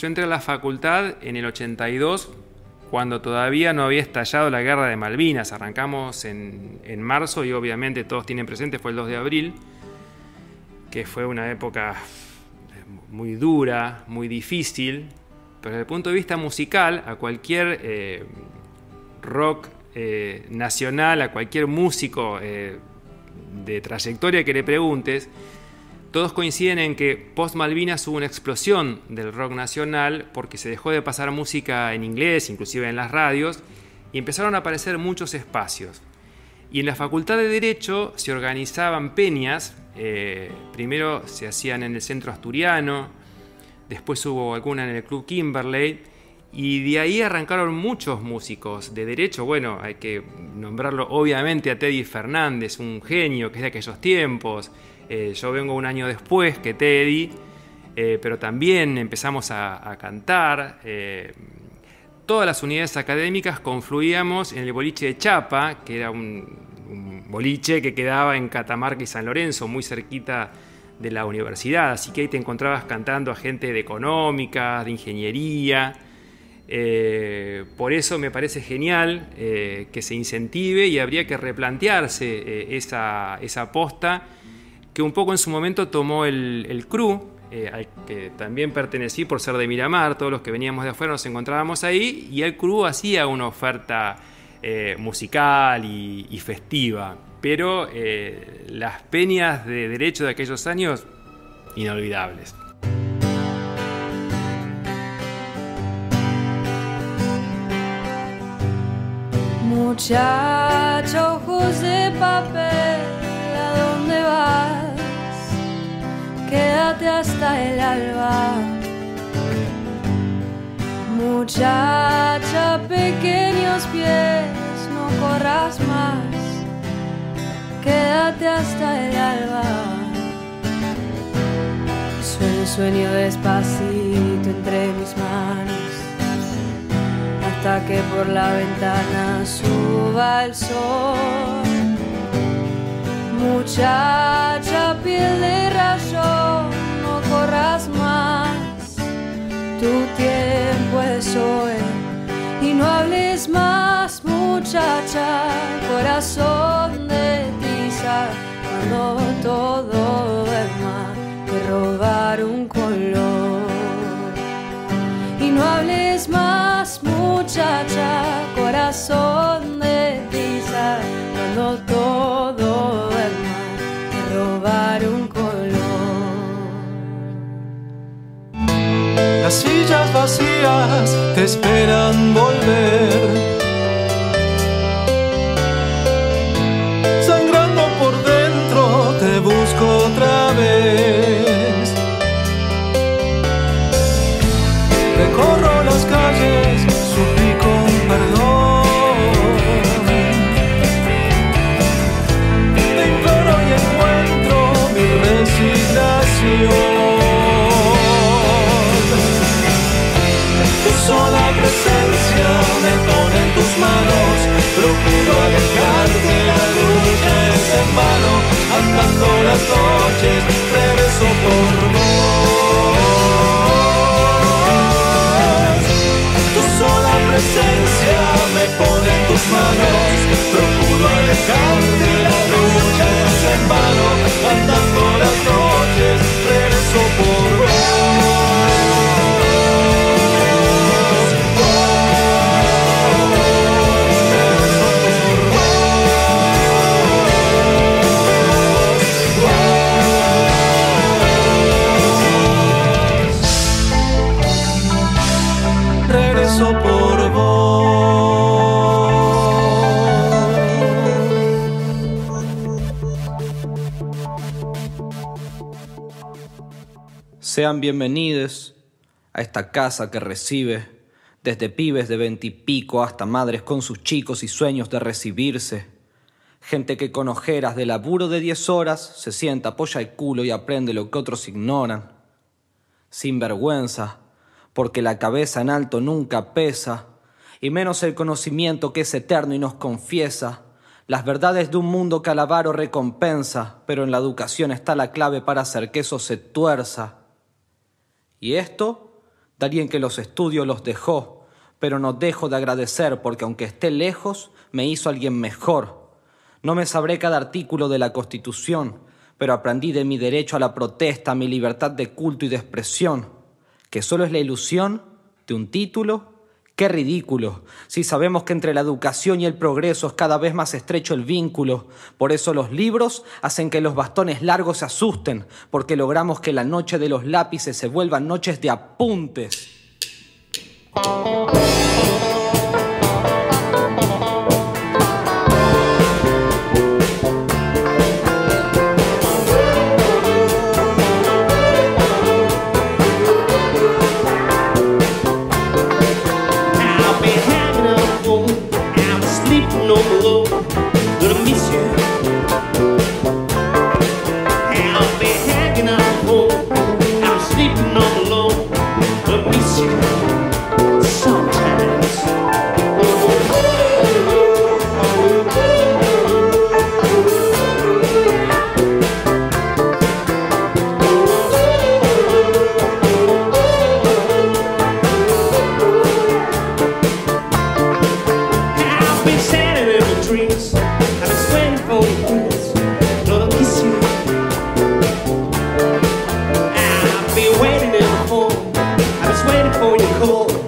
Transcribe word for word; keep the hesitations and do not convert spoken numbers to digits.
Yo entré a la facultad en el ochenta y dos, cuando todavía no había estallado la guerra de Malvinas. Arrancamos en, en marzo y obviamente todos tienen presente, fue el dos de abril, que fue una época muy dura, muy difícil, pero desde el punto de vista musical, a cualquier eh, rock eh, nacional, a cualquier músico eh, de trayectoria que le preguntes, todos coinciden en que post Malvinas hubo una explosión del rock nacional porque se dejó de pasar música en inglés, inclusive en las radios, y empezaron a aparecer muchos espacios. Y en la Facultad de Derecho se organizaban peñas, eh, primero se hacían en el Centro Asturiano, después hubo alguna en el Club Kimberley, y de ahí arrancaron muchos músicos de derecho. Bueno, hay que nombrarlo obviamente a Teddy Fernández, un genio que es de aquellos tiempos. Eh, yo vengo un año después que Teddy, eh, pero también empezamos a, a cantar. Eh, todas las unidades académicas confluíamos en el boliche de Chapa, que era un, un boliche que quedaba en Catamarca y San Lorenzo, muy cerquita de la universidad. Así que ahí te encontrabas cantando a gente de económica, de ingeniería. Eh, por eso me parece genial eh, que se incentive, y habría que replantearse eh, esa, esa posta que un poco en su momento tomó el, el C R U, eh, al que también pertenecí por ser de Miramar. Todos los que veníamos de afuera nos encontrábamos ahí, y el C R U hacía una oferta eh, musical y, y festiva, pero eh, las peñas de derecho de aquellos años, inolvidables. Muchacho, ojos de papel, ¿a dónde vas? Quédate hasta el alba. Muchacha, pequeños pies, no corras más. Quédate hasta el alba. Sueño, sueño despacito entre mis manos, hasta que por la ventana suba el sol. Muchacha, piel de rayón, no corras más, tu tiempo es hoy, y no hables más. Muchacha, corazón de tiza, cuando todo duerma, te robar un color. Y no hables más, muchacha, corazón de tiza, cuando todo duerma, te robar un color. Las sillas vacías te esperan volver, sangrando por dentro te busco otra vez. Recorro las calles, suplico un perdón, te imploro y encuentro mi resignación. Tu sola presencia me pone en tus manos, procuro alejarte, la lucha es en vano. Andando las noches, regreso por vos. Tu sola presencia me pone en tus manos, procuro alejarte, la lucha es en vano. Andando las noches, regreso por vos. Por vos. Sean bienvenidos a esta casa que recibe desde pibes de veintipico hasta madres con sus chicos y sueños de recibirse. Gente que con ojeras de laburo de diez horas se sienta, apoya el culo y aprende lo que otros ignoran. Sin vergüenza, porque la cabeza en alto nunca pesa, y menos el conocimiento que es eterno y nos confiesa las verdades de un mundo que al avaro recompensa, pero en la educación está la clave para hacer que eso se tuerza. Y esto de alguien que los estudios los dejó, pero no dejo de agradecer porque aunque esté lejos, me hizo alguien mejor. No me sabré cada artículo de la Constitución, pero aprendí de mi derecho a la protesta, a mi libertad de culto y de expresión, que solo es la ilusión de un título. ¡Qué ridículo! Si sabemos que entre la educación y el progreso es cada vez más estrecho el vínculo. Por eso los libros hacen que los bastones largos se asusten, porque logramos que la noche de los lápices se vuelvan noches de apuntes. Waiting in the hall, I was waiting for your call.